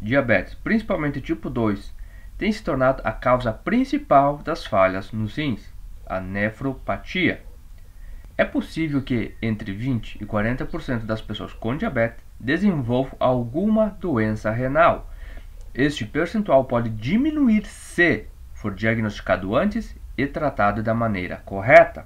diabetes, principalmente tipo 2, tem se tornado a causa principal das falhas nos rins, a nefropatia. É possível que entre 20 e 40% das pessoas com diabetes desenvolvam alguma doença renal. Este percentual pode diminuir se for diagnosticado antes e tratado da maneira correta.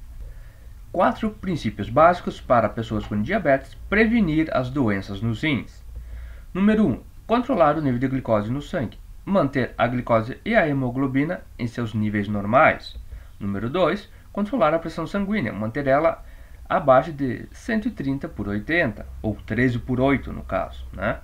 4 princípios básicos para pessoas com diabetes prevenir as doenças nos rins. Número 1. Controlar o nível de glicose no sangue. Manter a glicose e a hemoglobina em seus níveis normais. Número 2. Controlar a pressão sanguínea. Manter ela abaixo de 130 por 80, ou 13 por 8 no caso, né?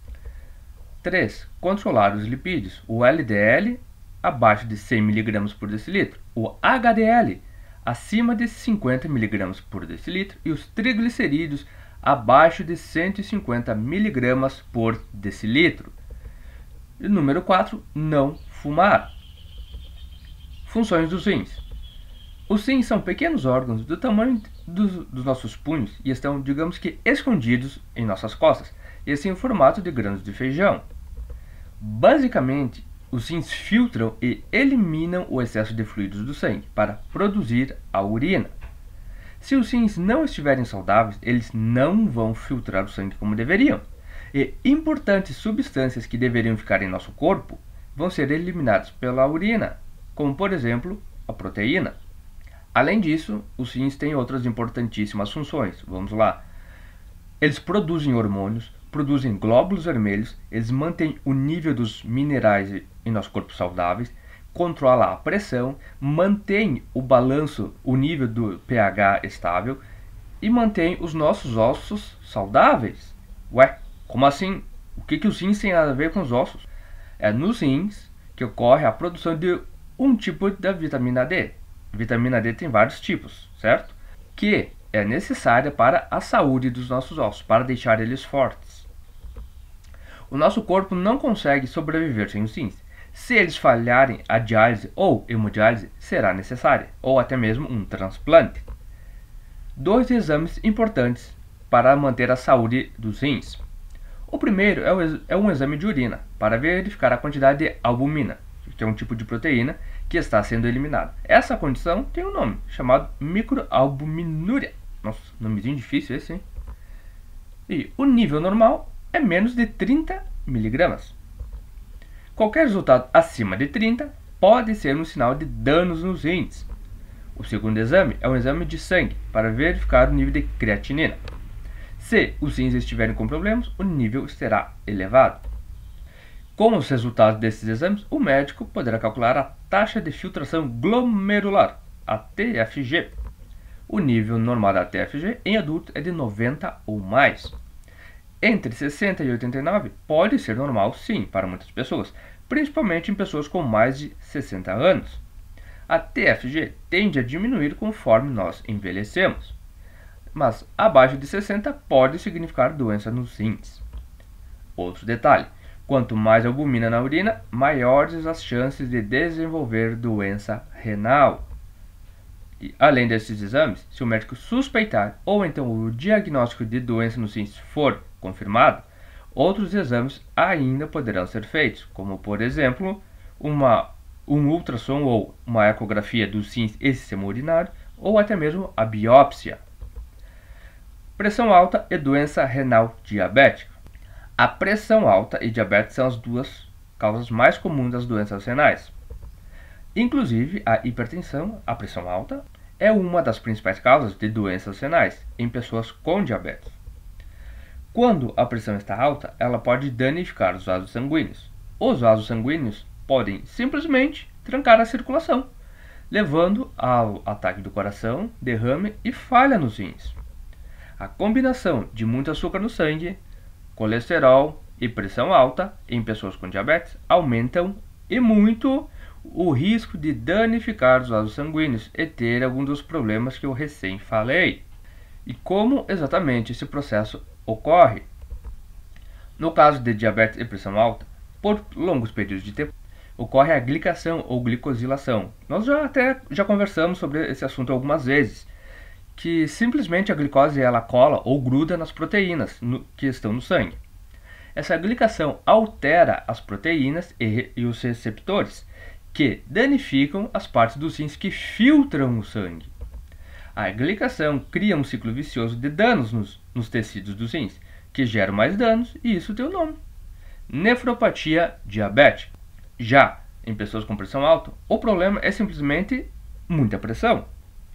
3. Controlar os lipídios. O LDL abaixo de 100 mg por decilitro. O HDL acima de 50 mg por decilitro. E os triglicerídeos abaixo de 150 mg por decilitro. E número 4. Não fumar. Funções dos rins. Os rins são pequenos órgãos do tamanho dos nossos punhos e estão, digamos que, escondidos em nossas costas, e assim em formato de grãos de feijão. Basicamente, os rins filtram e eliminam o excesso de fluidos do sangue para produzir a urina. Se os rins não estiverem saudáveis, eles não vão filtrar o sangue como deveriam, e importantes substâncias que deveriam ficar em nosso corpo vão ser eliminadas pela urina, como por exemplo a proteína. Além disso, os rins têm outras importantíssimas funções. Vamos lá. Eles produzem hormônios, produzem glóbulos vermelhos, eles mantêm o nível dos minerais em nosso corpo saudáveis, controlam a pressão, mantêm o balanço, o nível do pH estável e mantêm os nossos ossos saudáveis. Ué, como assim? O que os rins têm a ver com os ossos? É nos rins que ocorre a produção de um tipo da vitamina D. Vitamina D tem vários tipos, certo? Que é necessária para a saúde dos nossos ossos, para deixar eles fortes. O nosso corpo não consegue sobreviver sem os rins. Se eles falharem, a diálise ou hemodiálise será necessária, ou até mesmo um transplante. 2 exames importantes para manter a saúde dos rins. O primeiro é um exame de urina, para verificar a quantidade de albumina, que é um tipo de proteína que está sendo eliminada. Essa condição tem um nome, chamado microalbuminúria. Nossa, nomezinho difícil esse, hein? E o nível normal é menos de 30 mg. Qualquer resultado acima de 30 pode ser um sinal de danos nos rins. O segundo exame é um exame de sangue, para verificar o nível de creatinina. Se os rins estiverem com problemas, o nível será elevado. Com os resultados desses exames, o médico poderá calcular a taxa de filtração glomerular, a TFG. O nível normal da TFG em adulto é de 90 ou mais. Entre 60 e 89 pode ser normal sim para muitas pessoas, principalmente em pessoas com mais de 60 anos. A TFG tende a diminuir conforme nós envelhecemos, mas abaixo de 60 pode significar doença nos rins. Outro detalhe. Quanto mais albumina na urina, maiores as chances de desenvolver doença renal. E, além desses exames, se o médico suspeitar ou então o diagnóstico de doença nos rins for confirmado, outros exames ainda poderão ser feitos, como por exemplo, um ultrassom ou uma ecografia dos rins e sistema urinário, ou até mesmo a biópsia. Pressão alta e doença renal diabética. A pressão alta e diabetes são as duas causas mais comuns das doenças renais. Inclusive, a hipertensão, a pressão alta, é uma das principais causas de doenças renais em pessoas com diabetes. Quando a pressão está alta, ela pode danificar os vasos sanguíneos. Os vasos sanguíneos podem simplesmente trancar a circulação, levando ao ataque do coração, derrame e falha nos rins. A combinação de muito açúcar no sangue, colesterol e pressão alta em pessoas com diabetes aumentam e muito o risco de danificar os vasos sanguíneos e ter algum dos problemas que eu recém falei. E como exatamente esse processo ocorre? No caso de diabetes e pressão alta, por longos períodos de tempo, ocorre a glicação ou glicosilação. Nós já conversamos sobre esse assunto algumas vezes, que simplesmente a glicose ela cola ou gruda nas proteínas que estão no sangue. Essa glicação altera as proteínas e os receptores, que danificam as partes dos rins que filtram o sangue. A glicação cria um ciclo vicioso de danos nos tecidos dos rins, que geram mais danos, e isso tem o nome: nefropatia diabética. Já em pessoas com pressão alta, o problema é simplesmente muita pressão.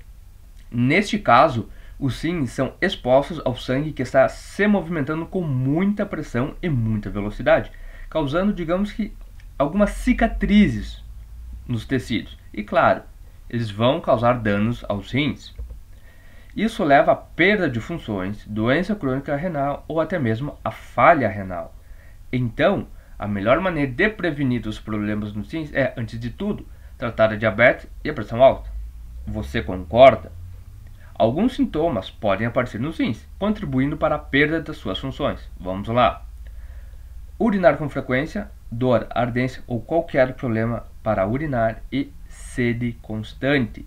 Neste caso, os rins são expostos ao sangue que está se movimentando com muita pressão e muita velocidade, causando, digamos que, algumas cicatrizes nos tecidos. E claro, eles vão causar danos aos rins. Isso leva à perda de funções, doença crônica renal ou até mesmo a falha renal. Então, a melhor maneira de prevenir os problemas nos rins é, antes de tudo, tratar a diabetes e a pressão alta. Você concorda? Alguns sintomas podem aparecer nos rins, contribuindo para a perda das suas funções. Vamos lá. Urinar com frequência, dor, ardência ou qualquer problema para urinar e sede constante.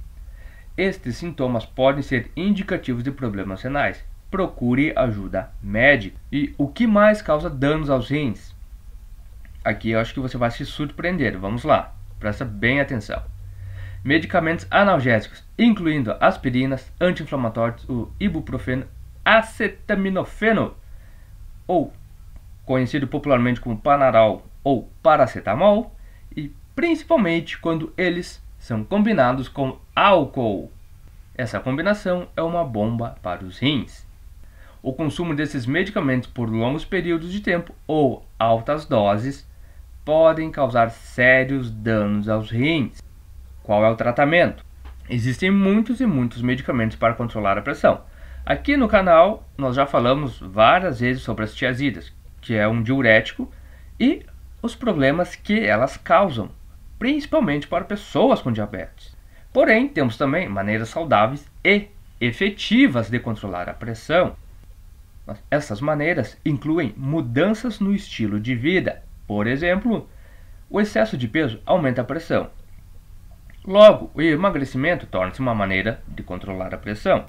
Estes sintomas podem ser indicativos de problemas renais. Procure ajuda médica. E o que mais causa danos aos rins? Aqui eu acho que você vai se surpreender. Vamos lá, presta bem atenção. Medicamentos analgésicos, incluindo aspirinas, anti-inflamatórios, o ibuprofeno, acetaminofeno, ou conhecido popularmente como Panadol ou paracetamol, e principalmente quando eles são combinados com álcool. Essa combinação é uma bomba para os rins. O consumo desses medicamentos por longos períodos de tempo ou altas doses podem causar sérios danos aos rins. Qual é o tratamento? Existem muitos e muitos medicamentos para controlar a pressão. Aqui no canal nós já falamos várias vezes sobre as tiazidas, que é um diurético, e os problemas que elas causam, principalmente para pessoas com diabetes. Porém, temos também maneiras saudáveis e efetivas de controlar a pressão. Essas maneiras incluem mudanças no estilo de vida. Por exemplo, o excesso de peso aumenta a pressão. Logo, o emagrecimento torna-se uma maneira de controlar a pressão.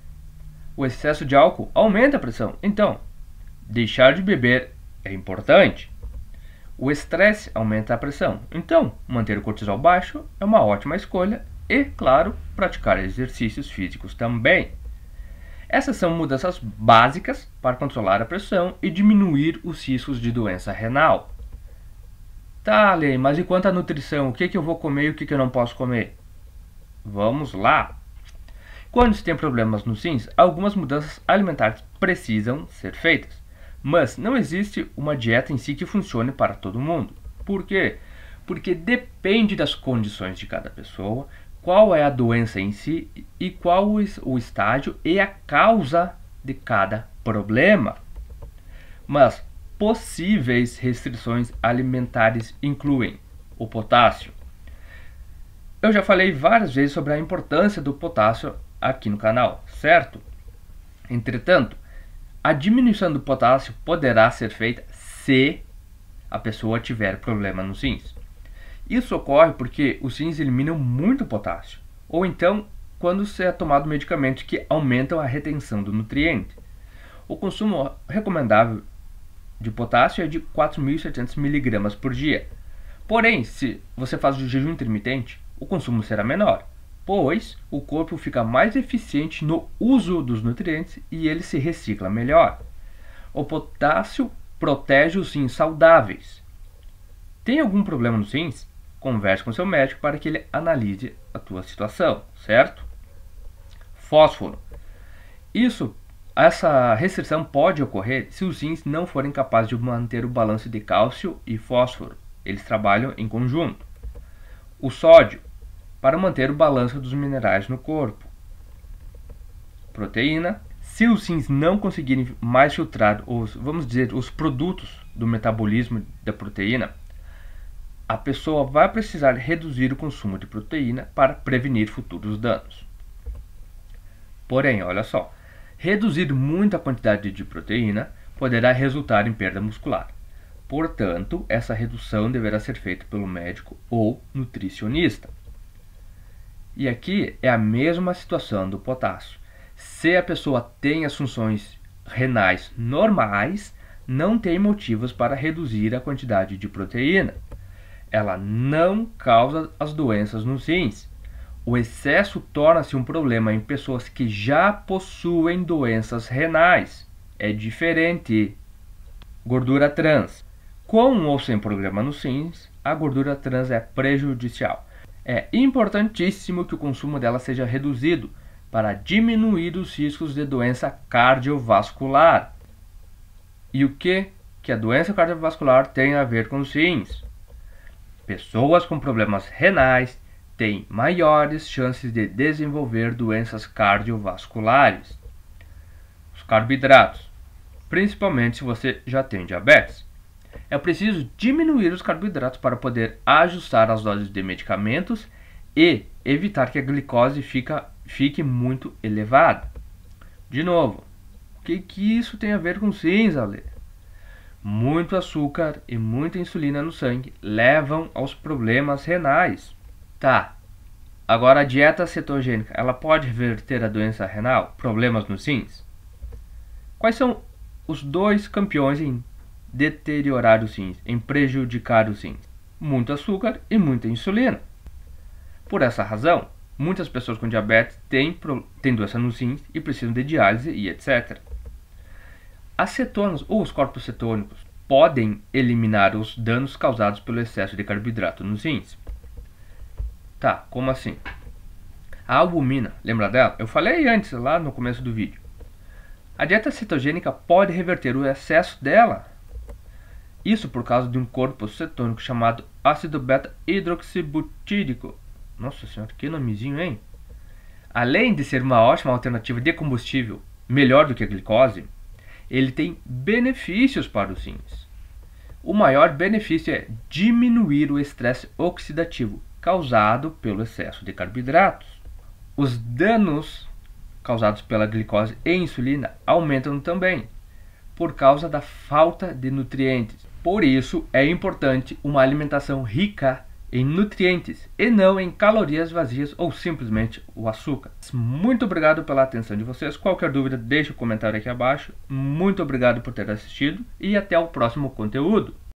O excesso de álcool aumenta a pressão, então deixar de beber é importante. O estresse aumenta a pressão, então manter o cortisol baixo é uma ótima escolha e, claro, praticar exercícios físicos também. Essas são mudanças básicas para controlar a pressão e diminuir os riscos de doença renal. Tá, Lei, mas e quanto à nutrição? O que eu vou comer e o que eu não posso comer? Vamos lá! Quando se tem problemas nos rins, algumas mudanças alimentares precisam ser feitas. Mas não existe uma dieta em si que funcione para todo mundo. Por quê? Porque depende das condições de cada pessoa, qual é a doença em si e qual o estágio e a causa de cada problema. Mas possíveis restrições alimentares incluem o potássio. Eu já falei várias vezes sobre a importância do potássio aqui no canal, certo? Entretanto, a diminuição do potássio poderá ser feita se a pessoa tiver problema nos rins. Isso ocorre porque os rins eliminam muito potássio, ou então quando se é tomado medicamentos que aumentam a retenção do nutriente. O consumo recomendável de potássio é de 4.700 mg por dia. Porém, se você faz o jejum intermitente, o consumo será menor, pois o corpo fica mais eficiente no uso dos nutrientes e ele se recicla melhor. O potássio protege os rins saudáveis. Tem algum problema nos rins? Converse com seu médico para que ele analise a tua situação, certo? Fósforo. Essa restrição pode ocorrer se os rins não forem capazes de manter o balanço de cálcio e fósforo. Eles trabalham em conjunto. O sódio, para manter o balanço dos minerais no corpo. Proteína. Se os rins não conseguirem mais filtrar os produtos do metabolismo da proteína, a pessoa vai precisar reduzir o consumo de proteína para prevenir futuros danos. Porém, olha só, reduzir muito a quantidade de proteína poderá resultar em perda muscular. Portanto, essa redução deverá ser feita pelo médico ou nutricionista. E aqui é a mesma situação do potássio. Se a pessoa tem as funções renais normais, não tem motivos para reduzir a quantidade de proteína. Ela não causa as doenças nos rins. O excesso torna-se um problema em pessoas que já possuem doenças renais. É diferente. Gordura trans. Com ou sem problema nos rins, a gordura trans é prejudicial. É importantíssimo que o consumo dela seja reduzido para diminuir os riscos de doença cardiovascular. E o que a doença cardiovascular tem a ver com os rins? Pessoas com problemas renais têm maiores chances de desenvolver doenças cardiovasculares. Os carboidratos, principalmente se você já tem diabetes. É preciso diminuir os carboidratos para poder ajustar as doses de medicamentos e evitar que a glicose fique muito elevada. De novo, o que isso tem a ver com rins, Ale? Muito açúcar e muita insulina no sangue levam aos problemas renais. Tá, agora a dieta cetogênica, ela pode reverter a doença renal, problemas nos rins? Quais são os dois campeões em deteriorar os rins, em prejudicar os rins? Muito açúcar e muita insulina. Por essa razão, muitas pessoas com diabetes têm doença nos rins e precisam de diálise e etc. As cetonas ou os corpos cetônicos podem eliminar os danos causados pelo excesso de carboidrato nos rins. Tá, como assim? A albumina, lembra dela? Eu falei antes, lá no começo do vídeo. A dieta cetogênica pode reverter o excesso dela. Isso por causa de um corpo cetônico chamado ácido beta-hidroxibutírico. Nossa senhora, que nomezinho, hein? Além de ser uma ótima alternativa de combustível, melhor do que a glicose, ele tem benefícios para os rins. O maior benefício é diminuir o estresse oxidativo causado pelo excesso de carboidratos. Os danos causados pela glicose e insulina aumentam também, por causa da falta de nutrientes. Por isso, é importante uma alimentação rica em nutrientes e não em calorias vazias ou simplesmente o açúcar. Muito obrigado pela atenção de vocês. Qualquer dúvida, deixe um comentário aqui abaixo. Muito obrigado por ter assistido e até o próximo conteúdo.